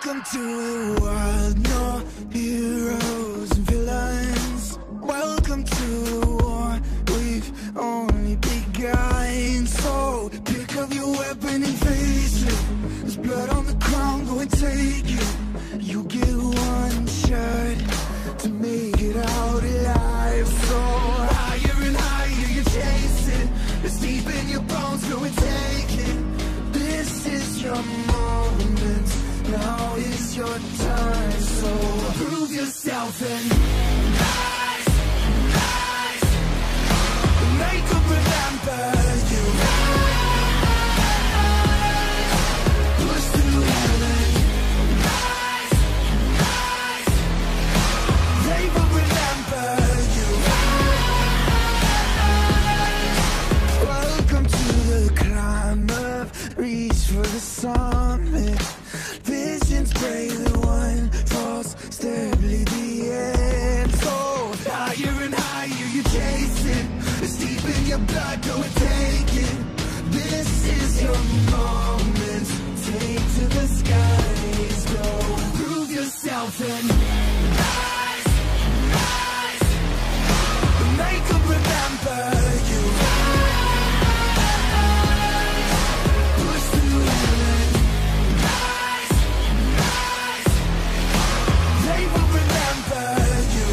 Welcome to the world, no heroes and villains. Welcome to the war, we've only begun. So pick up your weapon and face it. There's blood on the ground, go and take it. You get one shot to make it out alive. So higher and higher you chase it. It's deep in your bones, go and take it. This is your moment, now is your time. So prove yourself and rise, rise. Make them remember you. Push through heaven. Rise, rise. They will remember you. Welcome to the climb up, reach for the summit. Visions break, the one falls, steadily the end. So higher and higher you chase it. It's deep in your blood, go and take it. This is your moment, take to the skies, go. Prove yourself and rise, rise. Make them remember you. Push through heaven. Rise, rise. They will remember you.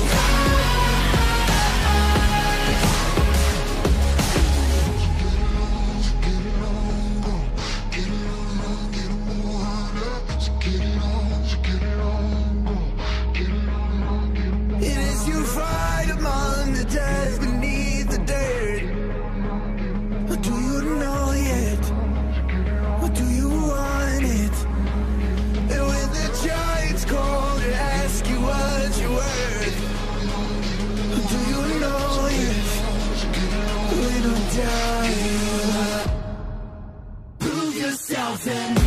It is you fight among the dead, beneath the dirt. Or do you know yet? Or do you want it? And when the giants call to ask you what you're worth, or do you know yet? We don't die. Prove yourself and